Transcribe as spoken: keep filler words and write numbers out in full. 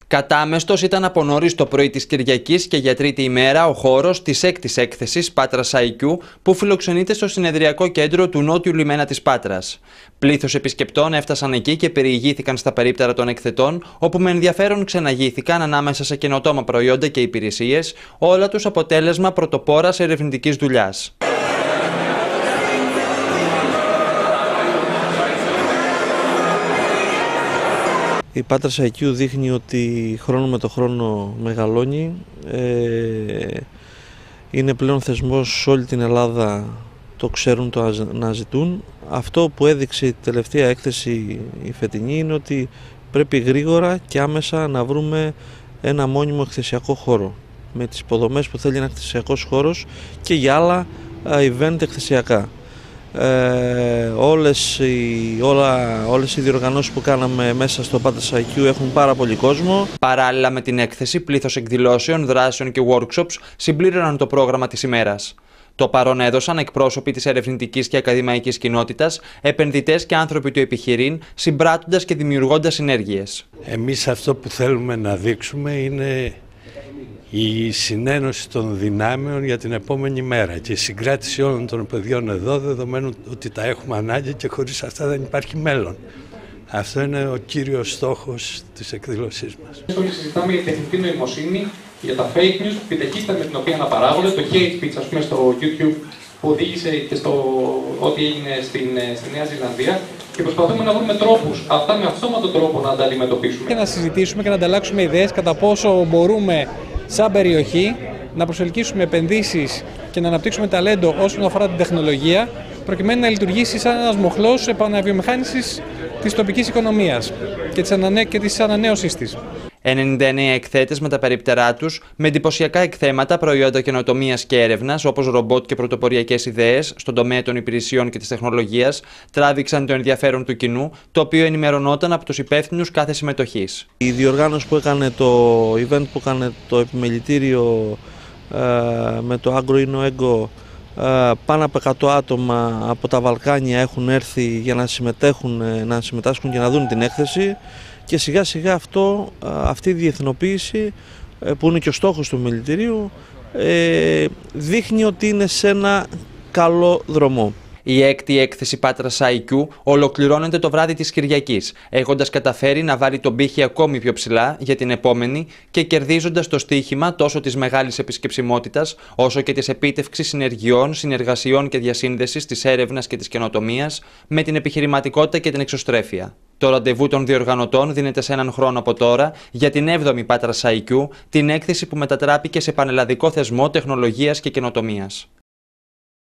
Κατάμεστος ήταν από νωρίς το πρωί της Κυριακής και για τρίτη ημέρα ο χώρος της έκτης έκθεσης Πάτρας άι κιου που φιλοξενείται στο συνεδριακό κέντρο του νότιου λιμένα της Πάτρας. Πλήθος επισκεπτών έφτασαν εκεί και περιηγήθηκαν στα περίπτερα των εκθετών, όπου με ενδιαφέρον ξεναγήθηκαν ανάμεσα σε καινοτόμα προϊόντα και υπηρεσίες, όλα τους αποτέλεσμα πρωτοπόρας ερευνητικής δουλειάς. Η Πάτρας άι κιου δείχνει ότι χρόνο με το χρόνο μεγαλώνει, ε, είναι πλέον θεσμός σε όλη την Ελλάδα, το ξέρουν, το αναζητούν. Αυτό που έδειξε η τελευταία έκθεση η φετινή είναι ότι πρέπει γρήγορα και άμεσα να βρούμε ένα μόνιμο εκθεσιακό χώρο με τις υποδομές που θέλει ένα εκθεσιακός χώρος και για άλλα event εκθεσιακά. Ε, όλες, οι, όλα, όλες οι διοργανώσεις που κάναμε μέσα στο Πάτρας άι κιου έχουν πάρα πολύ κόσμο. Παράλληλα με την έκθεση, πλήθος εκδηλώσεων, δράσεων και workshops συμπλήρωναν το πρόγραμμα της ημέρας. Το παρόν έδωσαν εκπρόσωποι της ερευνητικής και ακαδημαϊκής κοινότητας, επενδυτές και άνθρωποι του επιχειρήν, συμπράττοντας και δημιουργώντας συνέργειες. Εμείς αυτό που θέλουμε να δείξουμε είναι η συνένωση των δυνάμεων για την επόμενη μέρα και η συγκράτηση όλων των παιδιών εδώ, δεδομένου ότι τα έχουμε ανάγκη και χωρίς αυτά δεν υπάρχει μέλλον. Αυτό είναι ο κύριος στόχος της εκδήλωσής μας. Όλοι συζητάμε για τεχνητή νοημοσύνη, για τα fake news, την ταχύτητα με την οποία αναπαράγονται, το hate speech, ας πούμε, στο YouTube που οδήγησε και στο ό,τι έγινε στην, στη Νέα Ζηλανδία. Και προσπαθούμε να βρούμε τρόπους, αυτά με αυτόματο τρόπο να τα αντιμετωπίσουμε. Και να συζητήσουμε και να ανταλλάξουμε ιδέες κατά πόσο μπορούμε, σαν περιοχή, να προσελκύσουμε επενδύσεις και να αναπτύξουμε ταλέντο όσον αφορά την τεχνολογία, προκειμένου να λειτουργήσει σαν ένας μοχλός επαναβιομηχάνησης της τοπικής οικονομίας και της, ανανέ... και της ανανέωσής της. ενενήντα εννέα εκθέτες με τα περίπτερά τους, με εντυπωσιακά εκθέματα, προϊόντα καινοτομίας και έρευνας, όπως ρομπότ και πρωτοποριακές ιδέες στον τομέα των υπηρεσιών και της τεχνολογίας, τράβηξαν το ενδιαφέρον του κοινού, το οποίο ενημερωνόταν από τους υπεύθυνους κάθε συμμετοχής. Η διοργάνωση που έκανε το event που έκανε το επιμελητήριο ε, με το Agro Inno Ego, ε, πάνω από εκατό άτομα από τα Βαλκάνια έχουν έρθει για να συμμετέχουν, να συμμετάσχουν και να δουν την έκθεση. Και σιγά σιγά αυτό, αυτή η διεθνοποίηση που είναι και ο στόχος του επιμελητηρίου δείχνει ότι είναι σε ένα καλό δρόμο. Η έκτη έκθεση Πάτρας άι κιου ολοκληρώνεται το βράδυ της Κυριακής, έχοντας καταφέρει να βάλει τον πύχη ακόμη πιο ψηλά για την επόμενη και κερδίζοντας το στοίχημα τόσο της μεγάλης επισκεψιμότητας, όσο και της επίτευξης συνεργειών, συνεργασιών και διασύνδεσης της έρευνας και της καινοτομίας με την επιχειρηματικότητα και την εξωστρέφεια. Το ραντεβού των διοργανωτών δίνεται σε έναν χρόνο από τώρα για την έβδομη Πάτρας άι κιου, την έκθεση που μετατράπηκε σε πανελλαδικό θεσμό τεχνολογίας και καινοτομίας.